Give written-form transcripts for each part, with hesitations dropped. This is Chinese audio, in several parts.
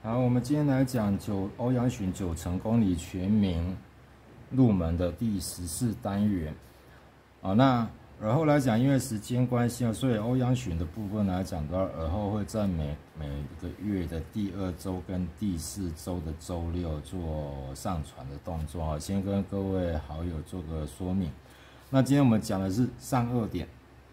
好，我们今天来讲欧阳询9成公理全名入门的第14单元。那而后来讲，因为时间关系所以欧阳询的部分来讲的话，而后会在每个月的第2周跟第4周的周六做上传的动作先跟各位好友做个说明。那今天我们讲的是上2点。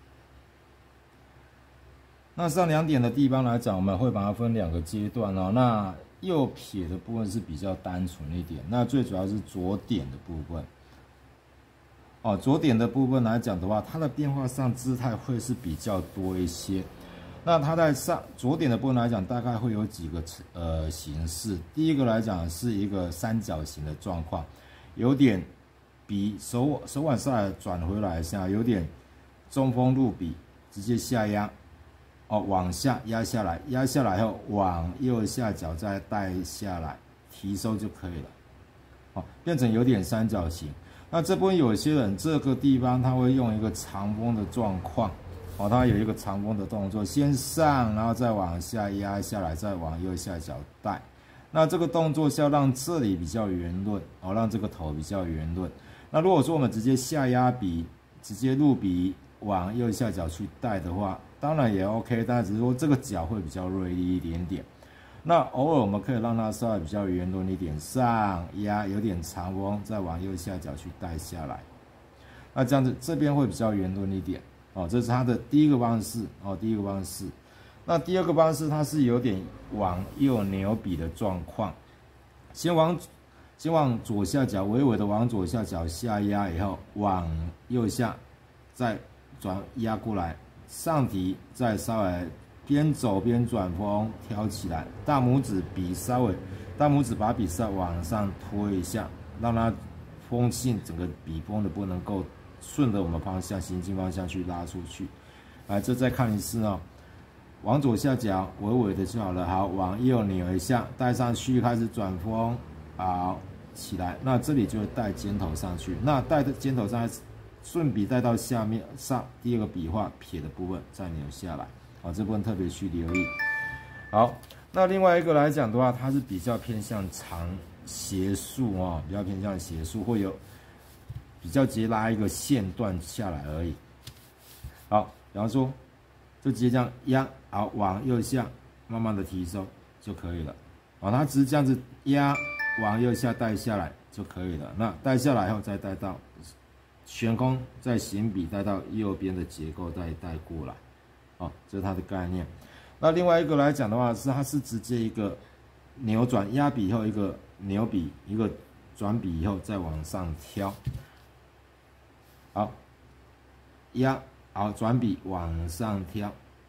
那上2点的地方来讲，我们会把它分2个阶段那右撇的部分是比较单纯一点，那最主要是左点的部分。左点的部分来讲的话，它的变化上姿态会是比较多一些。那它在左点的部分来讲，大概会有几个形式。第一个来讲是一个三角形的状况，有点比手腕上来转回来一下，有点中锋入笔，直接下压。往下压下来，压下来后往右下角再带下来，提收就可以了。变成有点三角形。那这边有些人这个地方他会用一个长锋的状况，他有一个长锋的动作，先上，然后再往下压下来，再往右下角带。那这个动作是要让这里比较圆润，让这个头比较圆润。那如果说我们直接下压笔，直接入笔往右下角去带的话，当然也 OK， 但只是说这个角会比较锐利一点点。那偶尔我们可以让它稍微比较圆润一点，上压有点长锋，再往右下角去带下来。那这样子这边会比较圆润一点这是它的第一个方式第一个方式。那第二个方式，它是有点往右扭笔的状况，先往左下角微微的往左下角下压以后，往右下再转压过来，上提再稍微边走边转锋挑起来，大拇指把笔稍微往上推一下，让它锋性整个笔锋的不能够顺着我们方向行进方向去拉出去。来，这再看一次往左下角微微的就好了。好，往右扭一下，带上去开始转锋，好起来。那这里就会带尖头上去，那带的尖头上顺笔带到下面上第二个笔画撇的部分再扭下来。这部分特别去留意。好，那另外一个来讲的话，它是比较偏向长斜束比较偏向斜束，会有比较直接拉一个线段下来而已。好，比方说就直接这样压，好，往右下慢慢的提收就可以了。它只是这样子压，往右下带下来就可以了。那带下来后再带到悬空，再行笔带到右边的结构再带过来。这是它的概念。那另外一个来讲的话，它是直接一个扭转，压笔以后一个扭笔，一个转笔以后再往上挑。好，压，好，转笔往上挑。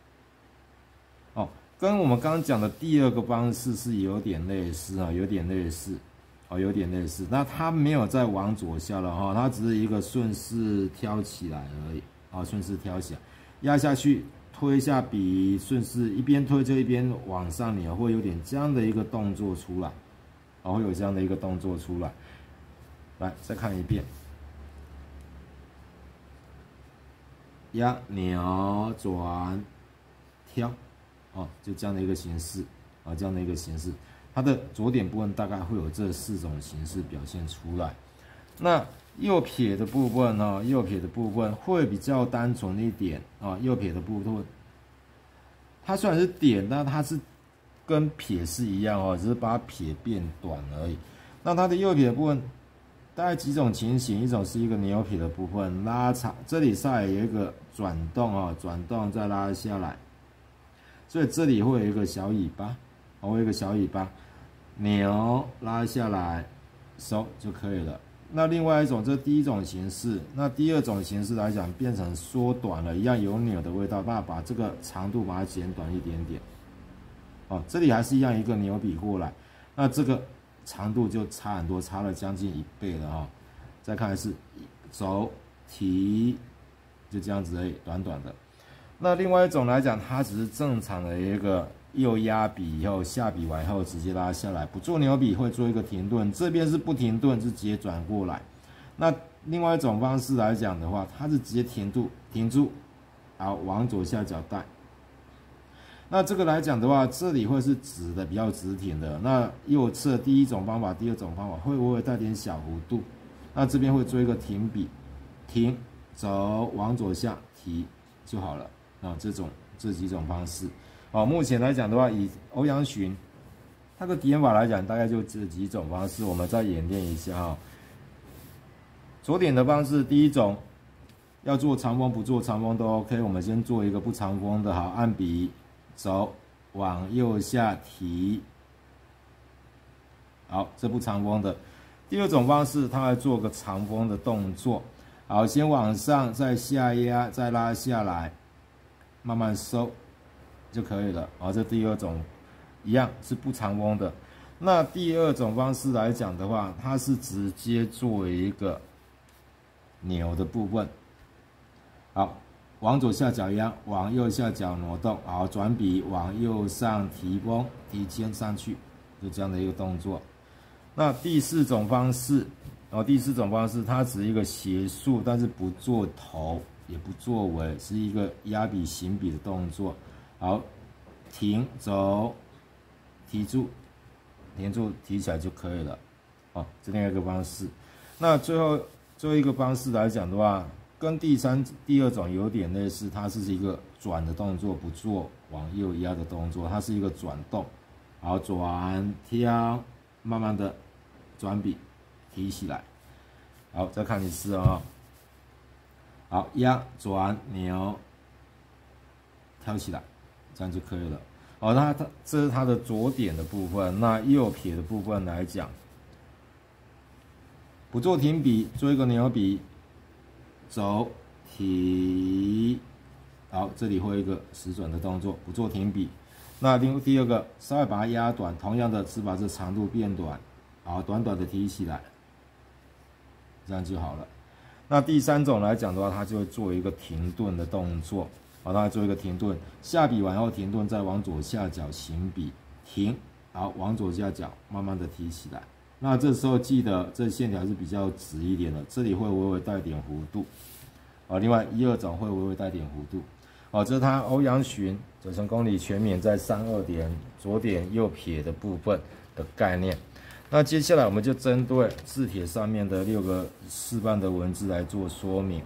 跟我们刚刚讲的第二个方式是有点类似有点类似。那它没有再往左下了它只是一个顺势挑起来而已顺势挑起来，压下去。推一下笔，顺势一边推就一边往上扭，会有点这样的一个动作出来，会有这样的一个动作出来。来，再看一遍，压、扭、转、挑，就这样的一个形式，这样的一个形式。它的左点部分大概会有这4种形式表现出来。那右撇的部分右撇的部分会比较单纯一点右撇的部分，它虽然是点，但它是跟撇是一样只是把撇变短而已。那它的右撇的部分大概几种情形，一种是一个扭撇的部分，拉长，这里上来有一个转动转动再拉下来，所以这里会有一个小尾巴，会有一个小尾巴，扭拉下来收就可以了。那另外一种，这是第一种形式。那第二种形式来讲，变成缩短了，一样有扭的味道，把这个长度把它减短一点点。这里还是一样一个扭笔过来，那这个长度就差很多，差了将近1倍了再看是走提，就这样子而已，短短的。那另外一种来讲，它只是正常的一个右压笔以后下笔完后直接拉下来，不做扭笔，会做一个停顿，这边是不停顿，是直接转过来。那另外一种方式来讲的话，它是直接停住，好，往左下角带。 那这个来讲的话，这里会是直的，比较直挺的。那右侧第一种方法，第二种方法会微微带点小弧度。那这边会做一个停笔，停，走，往左下提就好了。啊，这几种方式。好，目前来讲的话，以欧阳询它的点法来讲，大概就这几种方式，我们再演练一下哈。左点的方式，第一种要做长锋不做长锋都 OK， 我们先做一个不长锋的，好，按笔走，往右下提，好，这不长锋的。第二种方式，它来做个长锋的动作，好，先往上，再下压，再拉下来，慢慢收就可以了。好，这第二种。一样是不长锋的。那第二种方式来讲的话，它是直接作为一个扭的部分。好，往左下角压，往右下角挪动，好，转笔往右上提弓，提肩上去，就这样的一个动作。那第四种方式，第四种方式它只是一个斜竖，但是不做头，也不做尾，是一个压笔行笔的动作。好，停，走。提住，停住，提起来就可以了。哦，这另外一个方式。那最后一个方式来讲的话，跟第二种有点类似，它是一个转的动作，不做往右压的动作，它是一个转动。好，转挑，慢慢的转笔提起来。好，再看一次哦。好，压转扭，挑起来，这样就可以了。好，那这是它的左点的部分。那右撇的部分来讲，不做停笔，做一个扭笔，走提。好，这里会有一个实转的动作，不做停笔。那第二个，稍微把它压短，同样的是把这长度变短，好，短短的提起来，这样就好了。那第三种来讲的话，它就会做一个停顿的动作。好，它做一个停顿，下笔完后停顿，再往左下角行笔停，好，往左下角慢慢的提起来。那这时候记得这线条是比较直一点的，这里会微微带点弧度。好，另外一二种会微微带点弧度。好，这是它欧阳询9成公理全免在32点左点右撇的部分的概念。那接下来我们就针对字帖上面的6个示范的文字来做说明。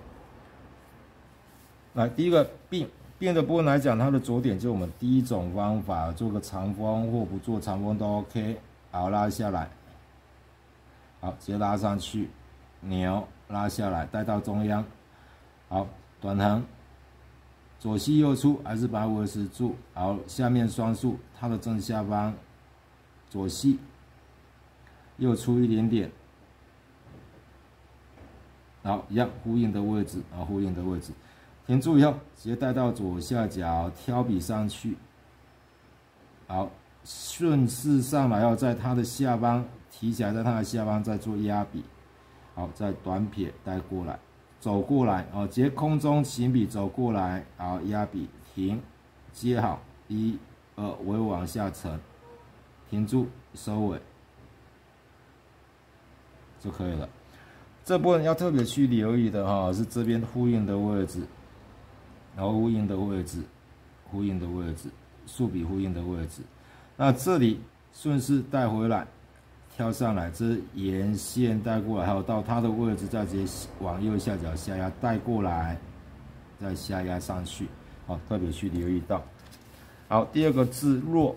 来，第一个并的部分来讲，它的左点就我们第一种方法，做个长锋或不做长锋都 OK。好，拉下来，好，直接拉上去，扭，拉下来，带到中央。好，短横，左细右粗，还是把它维持住。好，下面双竖，它的正下方，左细，右粗一点点。好，一样呼应的位置，啊，呼应的位置。停住以后，直接带到左下角，挑笔上去。好，顺势上来，要在它的下方提起来，在它的下方再做压笔。好，再短撇带过来，走过来，哦，直接空中行笔走过来，好，压笔停，接好，1、2，微往下沉，停住，收尾就可以了。这部分要特别去留意的哈，是这边呼应的位置。然后呼应的位置，呼应的位置，竖笔呼应的位置。那这里顺势带回来，挑上来，这是沿线带过来，还有到它的位置，再直接往右下角下压带过来，再下压上去。好，特别去留意到。好，第二个字弱，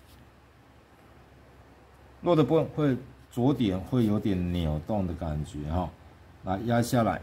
弱的部分会左点会有点扭动的感觉哈，来压下来。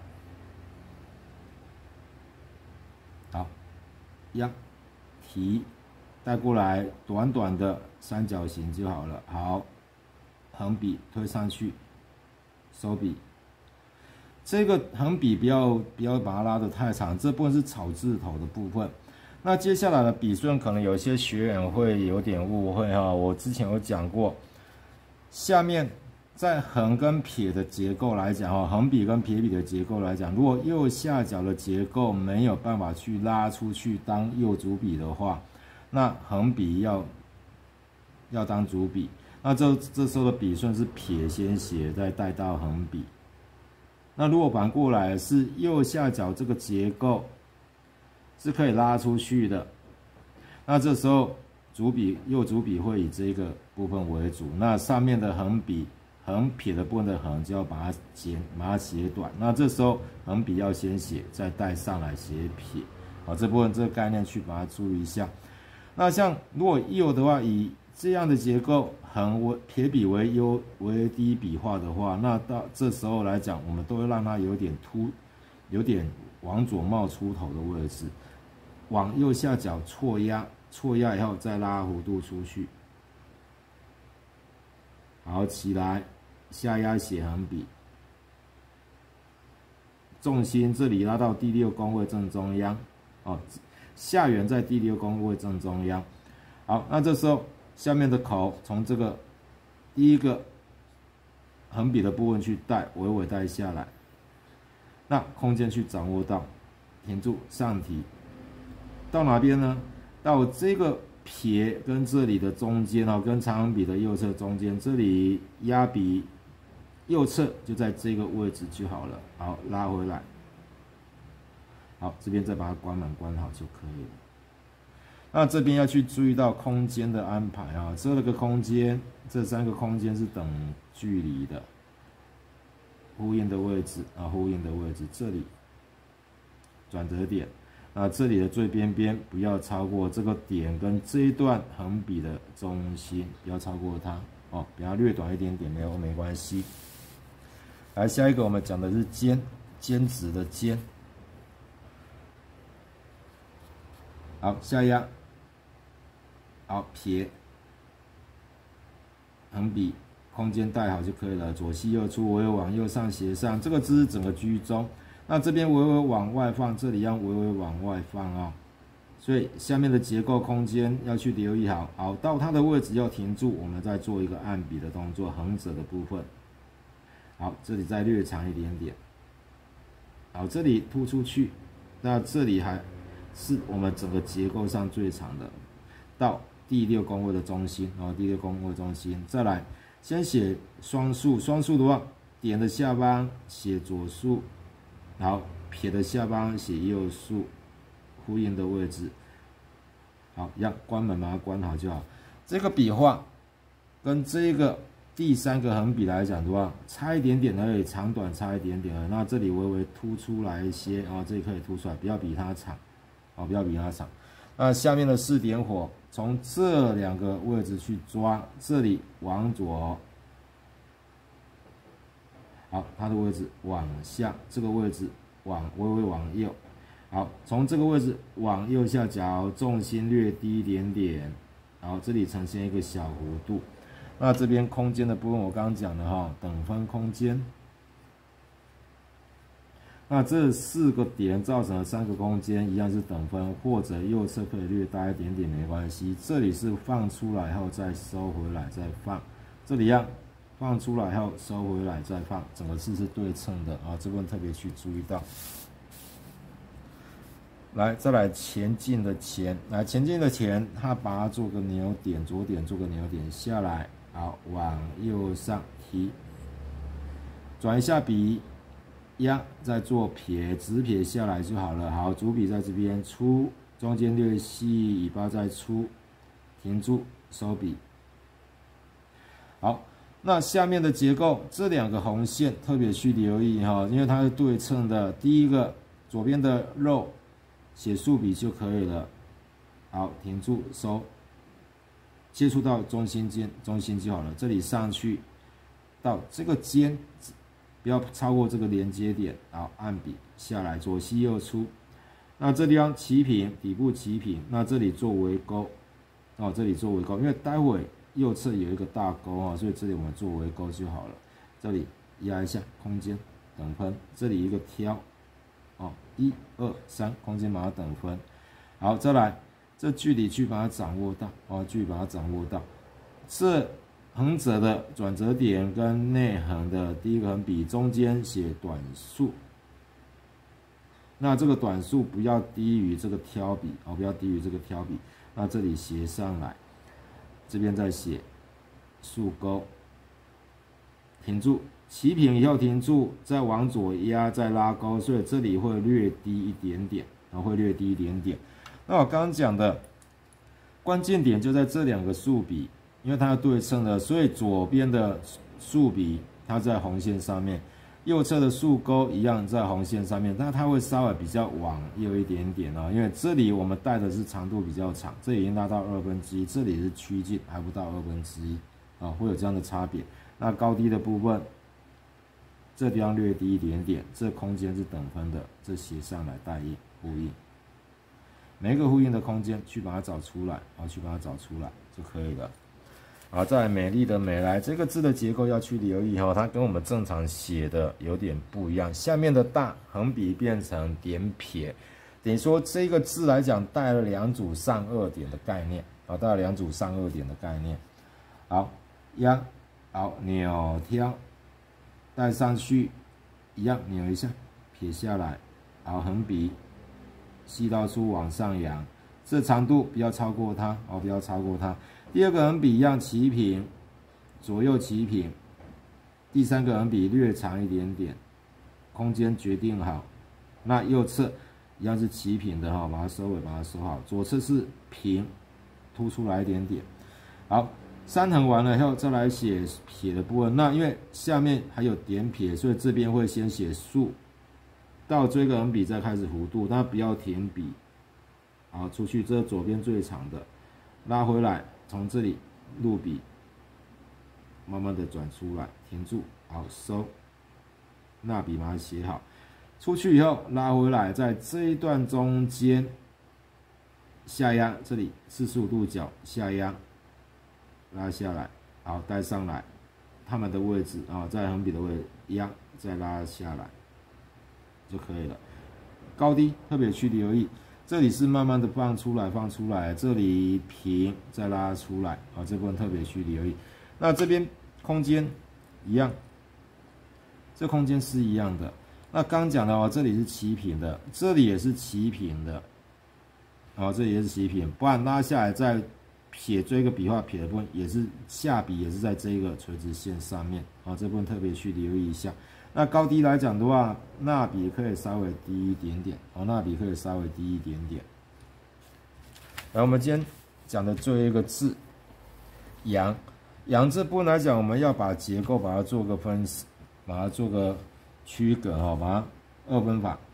好，压提带过来，短短的三角形就好了。好，横笔推上去，收笔。这个横笔不要把它拉得太长，这部分是草字头的部分。那接下来的笔顺可能有些学员会有点误会哈，我之前有讲过，下面在横跟撇的结构来讲哈，横笔跟撇笔的结构来讲，如果右下角的结构没有办法去拉出去当右主笔的话，那横笔要当主笔，那这时候的笔顺是撇先斜，再带到横笔。那如果反过来是右下角这个结构是可以拉出去的，那这时候右主笔会以这个部分为主，那上面的横撇的部分的横就要把它写短，那这时候横笔要先写，再带上来写撇，好，这部分这个概念去把它注意一下。那像如果右的话，以这样的结构，撇笔为第一笔画的话，那到这时候来讲，我们都会让它有点往左冒出头的位置，往右下角错压以后再拉弧度出去，好，起来，下压写横笔，重心这里拉到第6宫位正中央，哦，下缘在第6宫位正中央。好，那这时候下面的口从这个第一个横笔的部分去带，微微带下来，那空间去掌握到，停住上提，到哪边呢？到这个撇跟这里的中间哦，跟长横笔的右侧中间，这里压笔右侧就在这个位置就好了。好，拉回来，好，这边再把它关满关好就可以了。那这边要去注意到空间的安排啊，这个空间，这3个空间是等距离的，呼应的位置啊，呼应的位置，这里转折点，那这里的最边边不要超过这个点跟这一段横笔的中心，不要超过它哦，比它略短一点点没关系。来，下一个我们讲的是尖直的尖，好，下压。好，撇，横笔，空间带好就可以了。左细右粗，微微往右上斜上，这个姿势整个居中。那这边微微往外放，这里要微微往外放哦。所以下面的结构空间要去留意好。好，到它的位置要停住，我们再做一个按笔的动作，横折的部分。好，这里再略长一点点。好，这里突出去，那这里还是我们整个结构上最长的，到第6宫位的中心，然后第6宫位中心，再来先写双数，双数的话，点的下方写左数，好，撇的下方写右数，呼应的位置，好，一样关门把它关好就好。这个笔画跟这个第3个横笔来讲的话，差一点点而已，长短差一点点而已。那这里微微凸出来一些，哦，这里可以凸出来，不要比它长，哦，不要比它长。那下面的4点火，从这2个位置去抓，这里往左，好，它的位置往下，这个位置微微往右，好，从这个位置往右下角，重心略低一点点，好，这里呈现一个小弧度。那这边空间的部分，我刚刚讲的哈，等分空间。那这4个点造成了3个空间，一样是等分，或者右侧可以略大一点点没关系。这里是放出来后再收回来再放，这里一样，放出来后收回来再放，整个是对称的啊，这部分特别去注意到。来，再来前进的前，来前进的前，它把它做个扭点，左点做个扭点下来，好，往右上提，转一下笔。压，再做撇，直撇下来就好了。好，主笔在这边粗，中间略细，尾巴再粗，停住，收笔。好，那下面的结构，这2个红线特别去留意哈，因为它是对称的。第一个左边的肉写竖笔就可以了。好，停住，收，接触到中心就好了。这里上去到这个尖。不要超过这个连接点，好，按笔下来，左细右粗。那这地方齐平，底部齐平，那这里做微勾，哦，这里做微勾，因为待会右侧有一个大勾啊，所以这里我们做微勾就好了。这里压一下，空间等分，这里一个挑，哦，1、2、3，空间把它等分。好，再来，这距离去把它掌握到，哦，距离把它掌握到，这。横折的转折点跟内横的第1个横笔中间写短数，那这个短数不要低于这个挑笔哦，不要低于这个挑笔。那这里斜上来，这边再写竖钩，停住，齐平以后停住，再往左压，再拉钩，所以这里会略低一点点，会略低一点点。那我刚刚讲的关键点就在这两个竖笔，因为它是对称的，所以左边的竖笔它在红线上面，右侧的竖钩一样在红线上面，但它会稍微比较往右一点点哦，因为这里我们带的是长度比较长，这里已经拉到1/2，这里是趋近还不到1/2啊，会有这样的差别。那高低的部分，这地方略低一点点，这空间是等分的，这写上来带应呼应。每一个呼应的空间去把它找出来，去把它找出来就可以了。好，再来美丽的美来这个字的结构要去留意哈，它跟我们正常写的有点不一样。下面的大横笔变成点撇，等于说这个字来讲带了2组上2点的概念啊，带了2组上2点的概念。好，压，好扭挑，带上去，一样扭一下，撇下来，好横笔。细刀出往上扬，这长度不要超过它不要超过它。第二个横笔一样齐平，左右齐平。第三个横笔略长一点点，空间决定好。那右侧一样是齐平的把它收尾，把它收好。左侧是平，凸出来一点点。好，3横完了以后再来写撇的部分。那因为下面还有点撇，所以这边会先写竖。到这个横笔再开始弧度，那不要停笔，好出去，这是左边最长的，拉回来，从这里入笔，慢慢的转出来，停住，好收，捺笔把它写好，出去以后拉回来，在这一段中间下压，这里45度角下压，拉下来，好带上来，它们的位置在横笔的位置一样，再拉下来。就可以了，高低特别去留意，这里是慢慢的放出来，这里平再拉出来，这部分特别去留意。那这边空间一样，这空间是一样的。那刚讲的这里是齐平的，这里也是齐平的，这里也是齐平，不然拉下来再撇这个笔画撇的部分，也是下笔也是在这个垂直线上面，这部分特别去留意一下。那高低来讲的话，捺笔可以稍微低一点点，捺笔可以稍微低一点点。然后我们今天讲的最后一个字，阳，阳这部分来讲，我们要把结构把它做个分，把它做个区隔把它2分法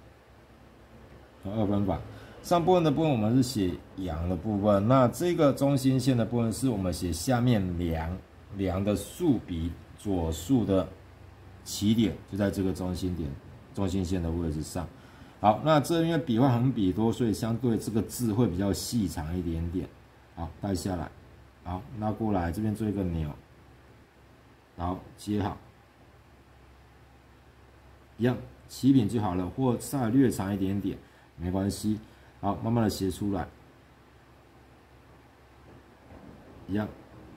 ，2分法。上部分的部分我们是写阳的部分，那这个中心线的部分是我们写下面梁的竖笔左竖的。起点就在这个中心点、中心线的位置上。好，那这因为笔画横笔多，所以相对这个字会比较细长一点点。好，带下来，好拉过来，这边做一个扭，好接好，一样齐平就好了，或稍微略长一点点没关系。好，慢慢的写出来，一样，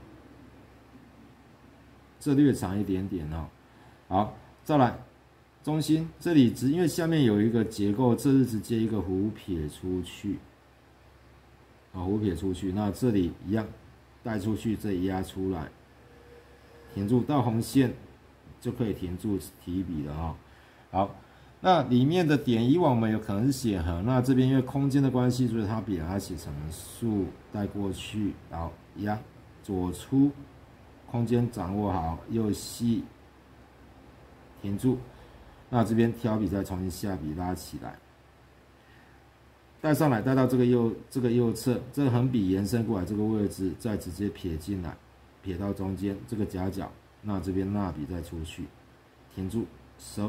这略长一点点好，再来中心这里因为下面有一个结构，这是直接一个弧撇出去，弧撇出去，那这里一样带出去，这里压出来，停住到红线就可以停住提笔了好，那里面的点以往我们有可能是写横，那这边因为空间的关系，所以它把它写成竖带过去，然后压左出，空间掌握好，右细。停住，那这边挑笔再重新下笔拉起来，带上来，带到这个右侧，这个横笔延伸过来这个位置，再直接撇进来，撇到中间这个夹角，那这边捺笔再出去，停住收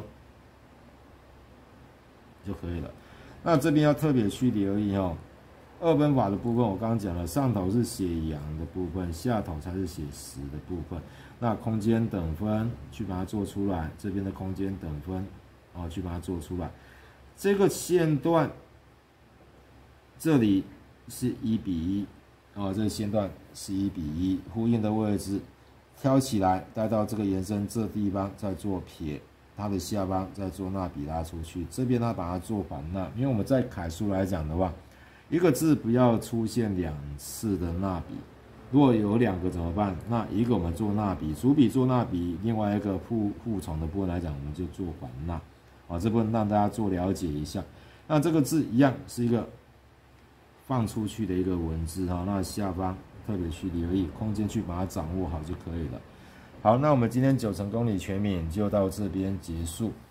就可以了。那这边要特别去留意2分法的部分，我刚刚讲了，上头是写阳的部分，下头才是写实的部分。那空间等分去把它做出来，这边的空间等分去把它做出来。这个线段这里是1:1这个线段是1:1，呼应的位置挑起来，带到这个延伸这地方再做撇，它的下方再做捺笔拉出去，这边它把它做反捺，因为我们在楷书来讲的话，一个字不要出现2次的捺笔。如果有2个怎么办？那一个我们做捺笔，主笔做捺笔，另外一个互从的部分来讲，我们就做反捺。这部分让大家做了解一下。那这个字一样是一个放出去的一个文字哈，那下方特别去留意空间去把它掌握好就可以了。好，那我们今天9成公里全免就到这边结束。